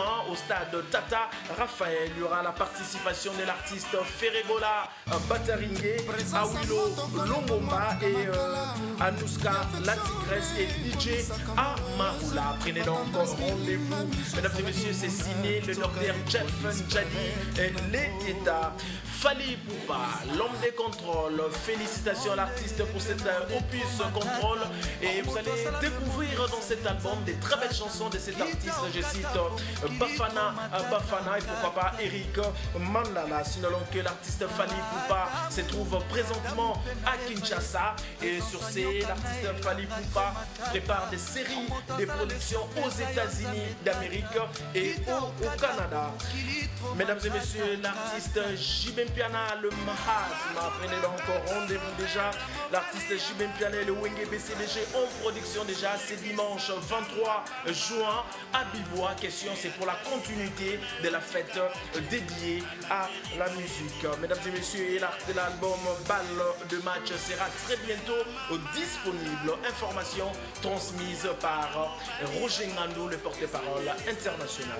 stade Tata Raphaël. Il y aura la participation de l'artiste Ferregola Bataringue, Awilo Longomba et euh, Anouska La Tigresse et D J Amaoula. Prenez donc rendez-vous. Mesdames et messieurs, c'est signé le docteur Jeff Njadi et les États. Fali Poupa, l'homme des contrôles. Félicitations à l'artiste pour cet opus contrôle. Et vous allez découvrir dans cet album des très belles chansons de cet artiste. Je cite Bafana, Bafana et pourquoi pas Eric Mandala. Sinon que l'artiste Fali Poupa se trouve présentement à Kinshasa. Et sur ces, l'artiste Fali Poupa prépare des séries, des productions aux États-Unis d'Amérique et au, au Canada. Mesdames et messieurs, l'artiste Jibem Piana, le Mahatma, prenez donc rendez-vous déjà. L'artiste Jibem Piana et le Wenge B C D G en production déjà. C'est dimanche vingt-trois juin à Bibois. Question, c'est pour la continuité de la fête dédiée à la musique. Mesdames et messieurs, l'album Balle de match sera très bientôt disponible. Information transmise par Roger Ngando, le porte-parole international.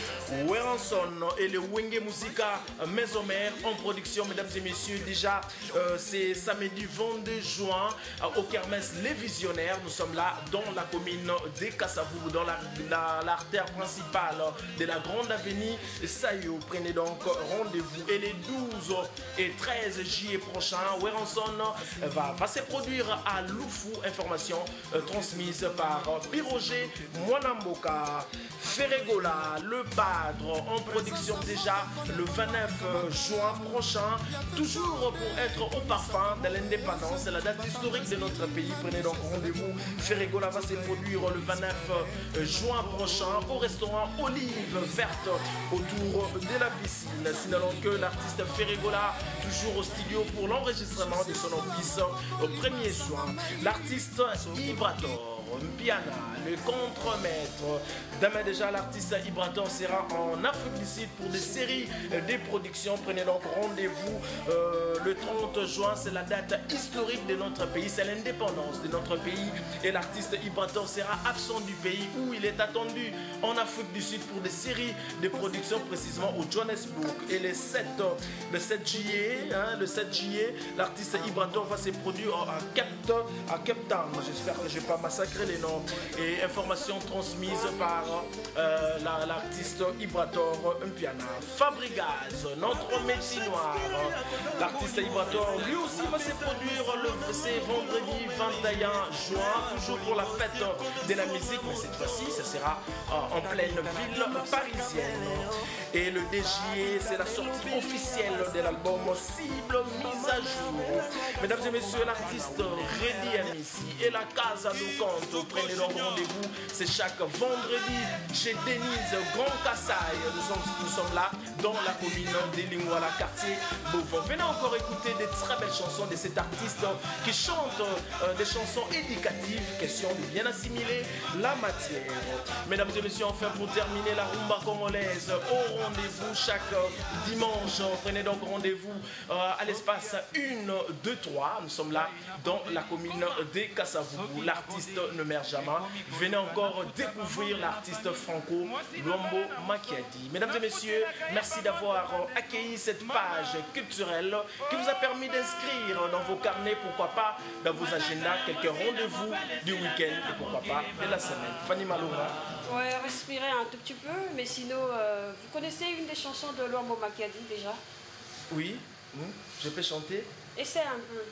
Weranson et le Wenge Musica Maison-Mère en production, mesdames et messieurs. Déjà, euh, c'est samedi vingt-deux juin euh, au Kermesse Les Visionnaires. Nous sommes là dans la commune de Kassavou, dans l'artère la, la, principale de la grande avenue Sayo. Prenez donc rendez-vous. Et les douze et treize juillet prochains, Weranson va, va se produire à Loufou. Information euh, transmise par Piroger Mwanamboka. Ferregola, le Padre en production déjà le vingt-neuf juin prochain, toujours pour être au parfum de l'indépendance, la date historique de notre pays. Prenez donc rendez-vous. Ferregola va se produire le vingt-neuf juin prochain au restaurant Olive Verte autour de la piscine. Signalons que l'artiste Ferregola, toujours au studio pour l'enregistrement de son opus au premier soin. L'artiste Ibrator Mpiana, le contremaître. Demain déjà, l'artiste Ibrator sera en Afrique du Sud pour des séries, des productions. Prenez donc rendez-vous euh, le trente juin. C'est la date historique de notre pays. C'est l'indépendance de notre pays. Et l'artiste Ibrator sera absent du pays où il est attendu en Afrique du Sud pour des séries, des productions précisément au Johannesburg. Et le sept, le sept juillet, hein, le sept juillet, l'artiste Ibrator va se produire à Cape, à Cape Town. J'espère que je n'ai pas massacré les noms. Et informations transmises par euh, l'artiste Ibrator Mpiana. Fabrigaz, notre métier noir. L'artiste Ibrator lui aussi va se produire le c'est vendredi vingt et un juin, toujours pour la fête de la musique, mais cette fois-ci, ce sera euh, en pleine ville parisienne. Et le D J, c'est la sortie officielle de l'album Cible mise à jour. Mesdames et messieurs, l'artiste Reddy Amissi et la Casa do Canto. Prenez donc rendez-vous, c'est chaque vendredi chez Denise Grand Kassaï. Nous sommes, nous sommes là dans la commune des Lingouala, quartier Beauvau. Venez encore écouter des très belles chansons de cet artiste qui chante euh, des chansons éducatives, question de bien assimiler la matière. Mesdames et messieurs, enfin pour terminer la rumba congolaise, au rendez-vous chaque dimanche. Prenez donc rendez-vous euh, à l'espace un, deux, trois. Nous sommes là dans la commune des Kassavou. L'artiste ne meurt jamais. Venez encore découvrir l'artiste Franco Lombo Makiadi. Mesdames et messieurs, merci d'avoir accueilli cette page culturelle qui vous a permis d'inscrire dans vos carnets, pourquoi pas dans vos agendas, quelques rendez-vous du week-end et pourquoi pas de la semaine. Fanny Maloura. Ouais, respirer un tout petit peu, mais sinon, euh, vous connaissez une des chansons de Lombo Makiadi déjà? Oui, je peux chanter. Essaie un peu.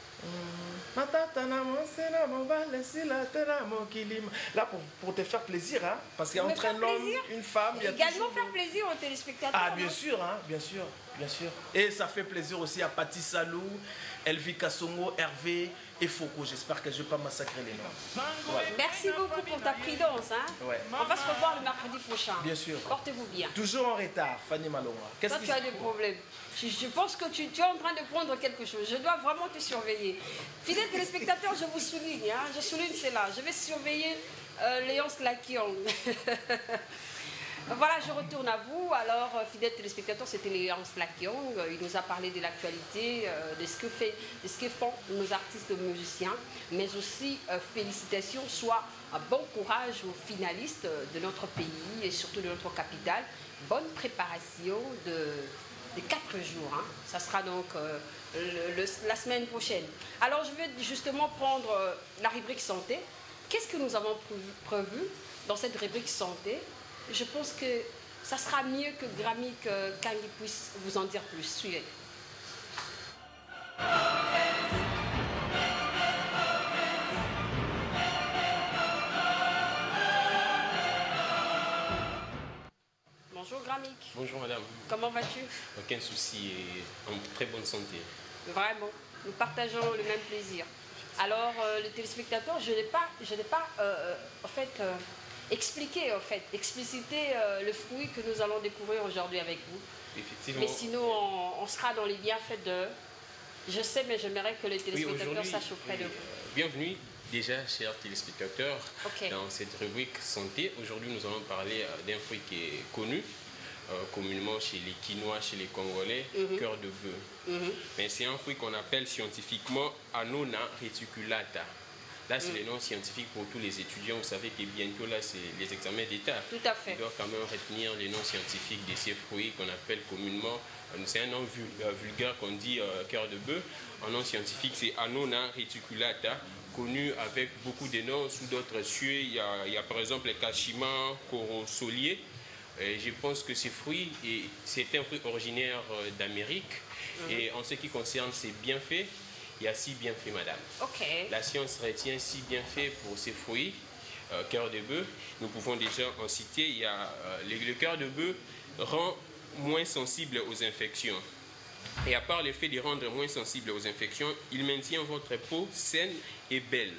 Là, pour, pour te faire plaisir, hein, parce qu'il y a entre un homme, une femme, il y a également toujours... faire plaisir aux téléspectateurs. Ah, bien sûr, hein, bien sûr, bien sûr. Et ça fait plaisir aussi à Patti Salou, Elvi Kassongo, Hervé et Foucault. J'espère que je ne vais pas massacrer les noms. Voilà. Merci beaucoup pour ta prudence. Hein. Ouais. On va se revoir le mercredi prochain. Bien sûr. Portez-vous bien. Toujours en retard, Fanny Malonga. Toi, tu as des problèmes. Je, je pense que tu, tu es en train de prendre quelque chose. Je dois vraiment te surveiller. Fidèles téléspectateurs, je vous souligne. Hein. Je souligne cela. Je vais surveiller euh, Léonce Lakion. Voilà, je retourne à vous. Alors, euh, fidèles téléspectateurs, c'était Léance Lakyong. Il nous a parlé de l'actualité, euh, de, ce que fait, de ce que font nos artistes musiciens, mais aussi euh, félicitations, soit un bon courage aux finalistes de notre pays et surtout de notre capitale. Bonne préparation de, de quatre jours. Hein. Ça sera donc euh, le, le, la semaine prochaine. Alors, je vais justement prendre euh, la rubrique santé. Qu'est-ce que nous avons prévu dans cette rubrique santé? Je pense que ça sera mieux que Grammy, que Kangi puisse vous en dire plus. Suivez. Bonjour Grammy. Bonjour madame. Comment vas-tu? Aucun souci et en très bonne santé. Vraiment, nous partageons le même plaisir. Alors, euh, les téléspectateurs, je n'ai pas, je n'ai pas euh, en fait, euh, expliqué, en fait, explicité euh, le fruit que nous allons découvrir aujourd'hui avec vous. Effectivement. Mais sinon, on, on sera dans les bienfaits de... Je sais, mais j'aimerais que les téléspectateurs oui, sachent auprès de vous. Bienvenue déjà, chers téléspectateurs, okay. dans cette rubrique santé. Aujourd'hui, nous allons parler d'un fruit qui est connu, Euh, communément chez les Quinois, chez les Congolais, mm-hmm. cœur de bœuf. Mm-hmm. Mais c'est un fruit qu'on appelle scientifiquement Annona reticulata. Là, c'est mm. le nom scientifique pour tous les étudiants. Vous savez que bientôt, là, c'est les examens d'État. Tout à fait. Ils doivent quand même retenir les noms scientifiques de ces fruits qu'on appelle communément, euh, c'est un nom vulgaire qu'on dit euh, cœur de bœuf. Un nom scientifique, c'est Annona reticulata, connu avec beaucoup de noms sous d'autres cieux. Il y a, il y a par exemple le Kashima corosolier. Et je pense que ces fruits, c'est un fruit originaire d'Amérique. Mmh. Et en ce qui concerne ses bienfaits, il y a six bienfaits, madame. Okay. La science retient six bienfaits pour ces fruits. Euh, cœur de bœuf, nous pouvons déjà en citer. Il y a, euh, le, le cœur de bœuf rend moins sensible aux infections. Et à part le fait de rendre moins sensible aux infections, il maintient votre peau saine et belle.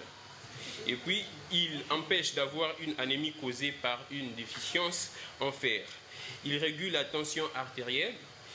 Et puis, il empêche d'avoir une anémie causée par une déficience en fer. Il régule la tension artérielle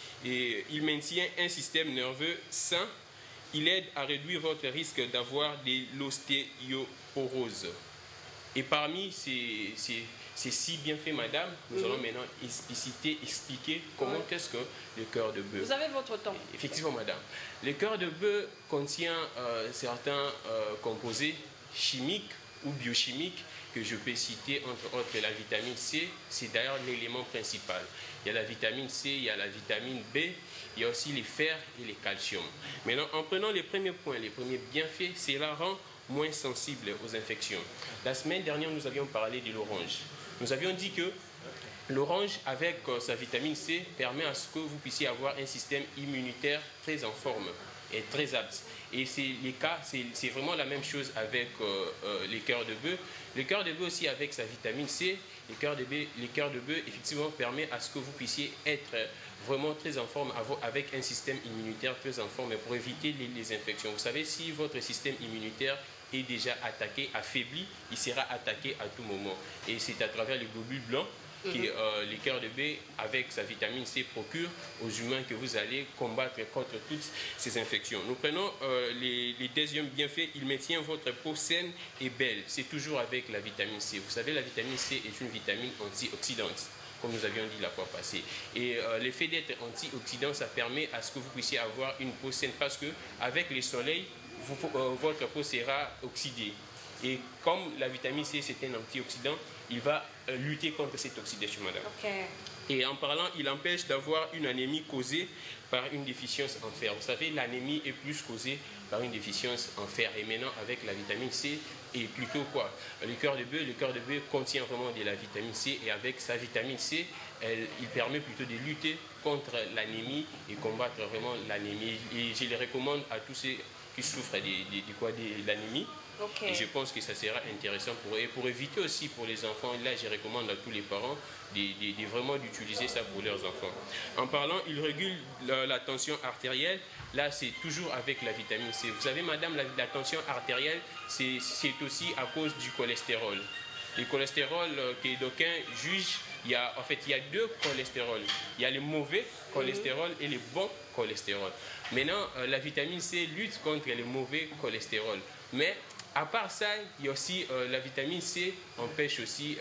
et il maintient un système nerveux sain. Il aide à réduire votre risque d'avoir de l'ostéoporose. Et parmi ces, ces, ces six bienfaits, madame, nous mmh. allons maintenant expliciter, expliquer comment ouais. est-ce que le cœur de bœuf... Vous avez votre temps. Effectivement, madame. Le cœur de bœuf contient euh, certains euh, composés chimiques ou biochimiques que je peux citer, entre autres la vitamine C, c'est d'ailleurs l'élément principal. Il y a la vitamine C, il y a la vitamine B, il y a aussi les fers et les calciums. Maintenant, en prenant les premiers points, les premiers bienfaits, c'est la rend moins sensible aux infections. La semaine dernière, nous avions parlé de l'orange. Nous avions dit que l'orange, avec sa vitamine C, permet à ce que vous puissiez avoir un système immunitaire très en forme et très apte. Et c'est les cas, c'est vraiment la même chose avec euh, euh, les cœurs de bœuf. Le cœur de bœuf aussi avec sa vitamine C, les cœurs de bœuf, les cœurs de bœuf effectivement permet à ce que vous puissiez être vraiment très en forme avec un système immunitaire très en forme pour éviter les, les infections. Vous savez, si votre système immunitaire est déjà attaqué, affaibli, il sera attaqué à tout moment. Et c'est à travers les globules blancs que euh, les cœurs de bœuf, avec sa vitamine C, procure aux humains que vous allez combattre contre toutes ces infections. Nous prenons euh, les, les deuxièmes bienfaits. Il maintient votre peau saine et belle. C'est toujours avec la vitamine C. Vous savez, la vitamine C est une vitamine antioxydante, comme nous avions dit la fois passée. Et euh, l'effet d'être antioxydant, ça permet à ce que vous puissiez avoir une peau saine, parce que avec le soleil, vous, euh, votre peau sera oxydée. Et comme la vitamine C, c'est un antioxydant, il va euh, lutter contre cette oxydation, madame. Okay. Et en parlant, il empêche d'avoir une anémie causée par une déficience en fer. Vous savez, l'anémie est plus causée par une déficience en fer. Et maintenant, avec la vitamine C, et plutôt quoi? Le cœur de bœuf, le cœur de bœuf contient vraiment de la vitamine C, et avec sa vitamine C, elle, il permet plutôt de lutter contre l'anémie et combattre vraiment l'anémie. Et je le recommande à tous ceux qui souffrent de, de, de quoi, de l'anémie. Okay. Et je pense que ça sera intéressant pour eux. Pour éviter aussi pour les enfants, là je recommande à tous les parents de, de, de vraiment d'utiliser ça pour leurs enfants. En parlant, il régule la, la tension artérielle. Là, c'est toujours avec la vitamine C. Vous savez, madame, la, la tension artérielle, c'est aussi à cause du cholestérol. Le cholestérol euh, que d'aucuns jugent, il y a, en fait, il y a deux cholestérols. Il y a le mauvais cholestérol et le bon cholestérol. Maintenant, euh, la vitamine C lutte contre le mauvais cholestérol. Mais à part ça, il y a aussi euh, la vitamine C empêche aussi euh,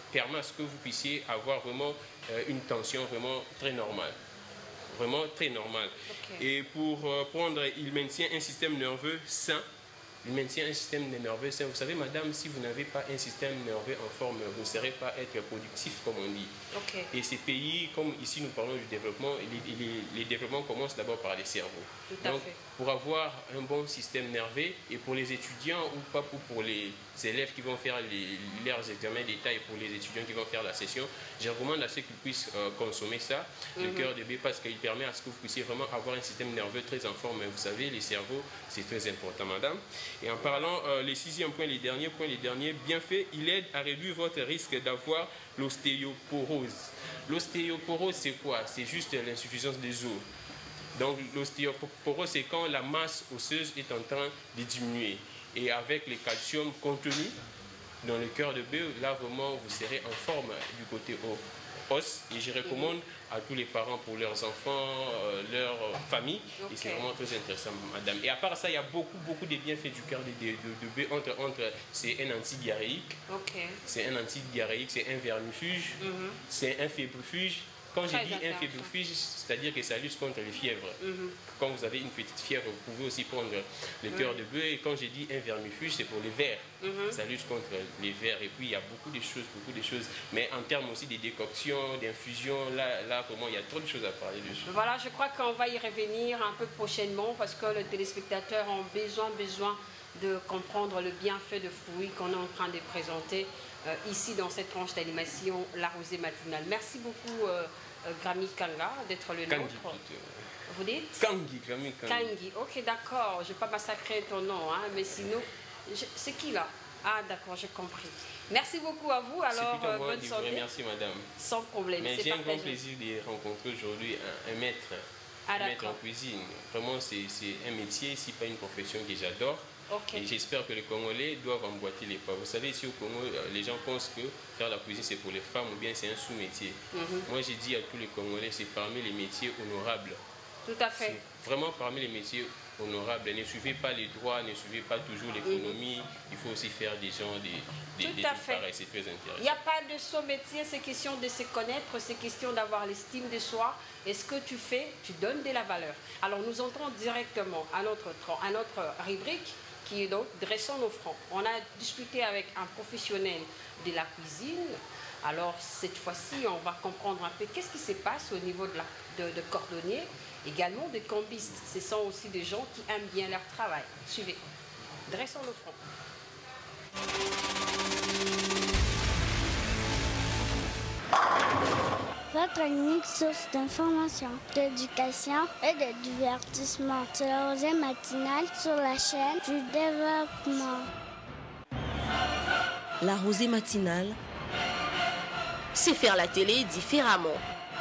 permet à ce que vous puissiez avoir vraiment euh, une tension vraiment très normale. Vraiment très normale. Okay. Et pour euh, prendre, il maintient un système nerveux sain. Il maintient un système nerveux sain. Vous savez, madame, si vous n'avez pas un système nerveux en forme, vous ne saurez pas être productif, comme on dit. Okay. Et ces pays, comme ici nous parlons du développement, les, les, les développements commencent d'abord par les cerveaux. Tout à Donc, fait. pour avoir un bon système nerveux, et pour les étudiants ou pas pour, pour les élèves qui vont faire les, leurs examens d'État et pour les étudiants qui vont faire la session, je recommande à ceux qu'ils puissent euh, consommer ça, mm-hmm. le cœur de bœuf, parce qu'il permet à ce que vous puissiez vraiment avoir un système nerveux très en forme. Vous savez, les cerveaux, c'est très important, madame. Et en parlant, euh, les sixième point, les derniers points, les derniers bienfaits, il aide à réduire votre risque d'avoir l'ostéoporose. L'ostéoporose, c'est quoi? C'est juste l'insuffisance des os. Donc l'ostéoporose, c'est quand la masse osseuse est en train de diminuer. Et avec le calcium contenu dans le cœur de bœuf, là vraiment vous serez en forme du côté os. Et je recommande à tous les parents pour leurs enfants, euh, leur famille. Okay. Et c'est vraiment très intéressant, madame. Et à part ça, il y a beaucoup, beaucoup de bienfaits du cœur de, de, de bœuf. Entre, entre, c'est un antidiarrhéique. Okay. C'est un antidiarrhéique, c'est un vermifuge, mm-hmm. c'est un fébrifuge. Quand j'ai dit un fébrifuge, c'est-à-dire que ça lutte contre les fièvres. Mm-hmm. Quand vous avez une petite fièvre, vous pouvez aussi prendre le cœur mm-hmm. de bœuf. Et quand j'ai dit un vermifuge, c'est pour les vers. Mm-hmm. Ça lutte contre les vers. Et puis, il y a beaucoup de choses, beaucoup de choses. Mais en termes aussi des décoctions, d'infusions, là, là, vraiment, il y a trop de choses à parler dessus. Voilà, je crois qu'on va y revenir un peu prochainement parce que les téléspectateurs ont besoin, besoin de comprendre le bienfait de fruits qu'on est en train de présenter euh, ici dans cette tranche d'animation, la rosée matinale. Merci beaucoup euh, euh, Grammy Kanga d'être le Kangi, nôtre. plutôt. Vous dites Kangi, Grammy Kangi. Kangi, ok d'accord, je ne vais pas massacrer ton nom, hein, mais sinon, c'est qui là? Ah d'accord, j'ai compris. Merci beaucoup à vous, alors euh, bonne santé. Merci madame. Sans problème. Mais j'ai un grand plaisir de rencontrer aujourd'hui un, un maître, ah, un maître en cuisine. Vraiment c'est un métier, si pas une profession que j'adore. Okay. Et j'espère que les Congolais doivent emboîter les pas. Vous savez, ici au Congo, les gens pensent que faire la cuisine c'est pour les femmes ou bien c'est un sous-métier. Mm-hmm. Moi j'ai dit à tous les Congolais, c'est parmi les métiers honorables. Tout à fait. Vraiment parmi les métiers honorables. Ne suivez pas les droits, ne suivez pas toujours l'économie. Mm-hmm. Il faut aussi faire des gens, des, des, Tout des à trucs fait. pareils. C'est très intéressant. Il n'y a pas de sous-métier, c'est question de se connaître, c'est question d'avoir l'estime de soi. Et ce que tu fais, tu donnes de la valeur. Alors nous entrons directement à notre, à notre rubrique, qui est donc Dressons nos fronts. On a discuté avec un professionnel de la cuisine. Alors cette fois-ci, on va comprendre un peu qu'est-ce qui se passe au niveau de, la, de, de cordonniers, également des combistes. Ce sont aussi des gens qui aiment bien leur travail. Suivez. Dressons nos fronts. Votre unique source d'information, d'éducation et de divertissement. C'est la rosée matinale sur la chaîne du développement. La rosée matinale, c'est faire la télé différemment.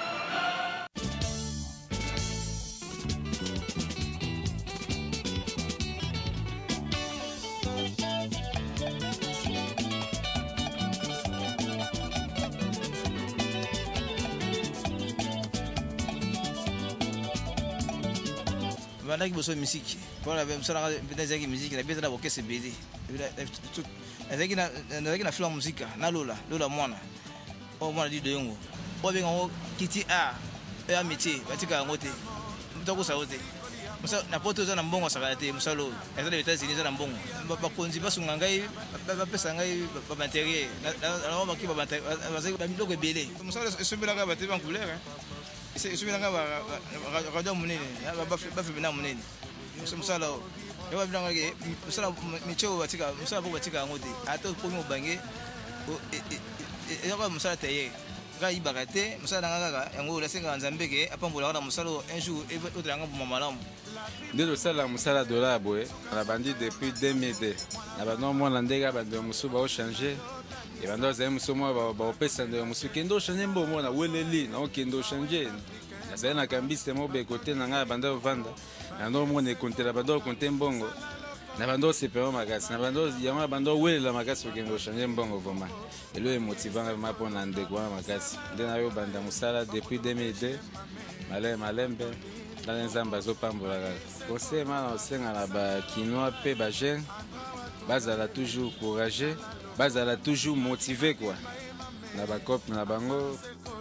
Bandaki boso musique pour la même ça la musique la bête la boke c'est baiser avec na avec na film musique na lola lola mwana o mwana di doyongo o benga o kiti a e a métier batika ngote mtoko sa ote musa na poto za na mbongo sakalate musalo eza les États-Unis za na mbongo ba konzi basunga ngai ba pesa ngai ba matériel na na ba ki ba matériel ba miloko ebele musalo esembela ka ba te ban couleur hein c'est je vais là radio munene ba ba fibina munene musala yo ba bilanga ke musala micho batika musala bo batika ngode ato ko mo bange e yo musala taye ga ibagate musala ngaka yango la senga nzambe ke apambola na musala un jour e otranga bo malamu ndio sala musala dollar boy na bandi depuis deux mille deux na bano mona ndega bando musuba o changer et bando za musomo ba ba pesa ndio musukendo changer mbomo na weleli na okendo changer na za na kambiste mo be côté na nga bando vanda na ndo mo ne kontela bando konte mbongo na bando sepero magasi na bando yama bando welela magasi okendo changer mbongo voma elo e motivanga ma pona ndegwa magasi ndena yo banda musala depuis deux mille deux male malembe dans nzamba zo pambola conseil mana osenga na ba kinois pe ba jeune bazala toujours courageux bazala toujours motivé quoi na bacope na bango.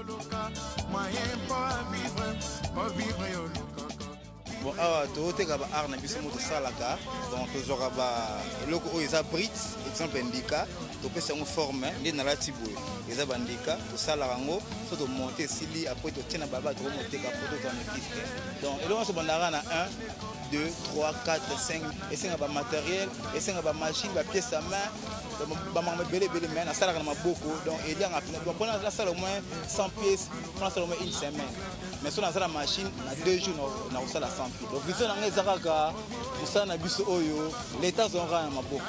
Bon, awa toteka ba art na biso mo tosalaka donc tozwaka ba eloko oyo eza brite exemple ndika topesa yango forme nde nalati boye eza bandika tosalaka yango so tomonte esili après totia na baba tokomoteka po tozana piste donc eloko nyonso bandaka na un deux trois quatre cinq esenga bamatériel esenga bamachine bapièce à main bamama ebele ebele mai nasalaka na maboko donc elianga mpona nasala au moins cent pièces mpona nasala au moins une semaine mais so nazala machine na deux jours na kosala cent pièces donc vision nanga eza kaka mosala na biso oyo leta azongaka na maboko.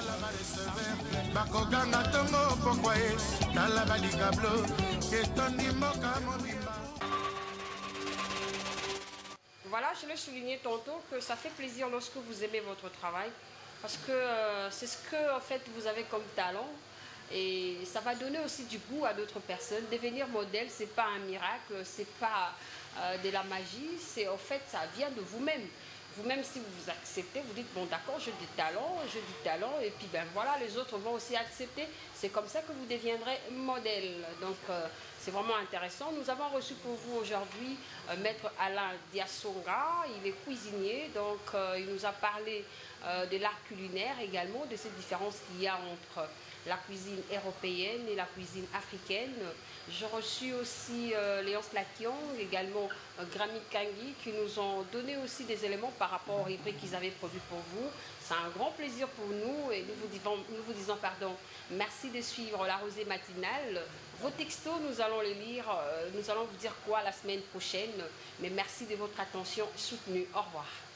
Voilà, je l'ai souligné tantôt que ça fait plaisir lorsque vous aimez votre travail parce que euh, c'est ce que en fait vous avez comme talent et ça va donner aussi du goût à d'autres personnes. Devenir modèle, c'est pas un miracle, c'est pas euh, de la magie, c'est en fait ça vient de vous-même. Vous-même, si vous vous acceptez, vous dites bon d'accord, j'ai du talent, j'ai du talent et puis ben voilà, les autres vont aussi accepter. C'est comme ça que vous deviendrez modèle. Donc euh, c'est vraiment intéressant. Nous avons reçu pour vous aujourd'hui euh, Maître Alain Diasonga. Il est cuisinier, donc euh, il nous a parlé euh, de l'art culinaire également, de ces différences qu'il y a entre la cuisine européenne et la cuisine africaine. J'ai reçu aussi euh, Léonce Lakion, également euh, Grammy Kangi, qui nous ont donné aussi des éléments par rapport aux rubriques qu'ils avaient produits pour vous. C'est un grand plaisir pour nous et nous vous disons, nous vous disons pardon, merci de suivre la Rosée matinale. Vos textos, nous allons les lire, euh, nous allons vous dire quoi la semaine prochaine. Mais merci de votre attention soutenue. Au revoir.